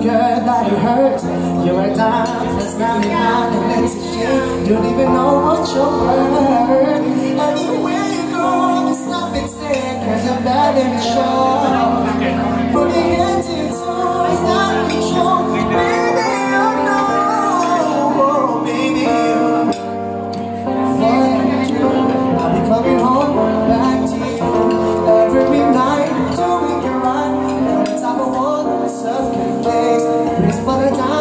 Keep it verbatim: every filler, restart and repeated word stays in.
girl that it hurts. You're a dime, that's ninety-nine, and it's a shame. You don't even know what you're worth. Anywhere you go, there's nothing stand, cause you're bad in the show. From the head to the toe, it's not in control. Baby, I know, oh, baby, you. What you do, I'll be coming home back to you every night, doing it right. On top of all the stuff can face, please for the time.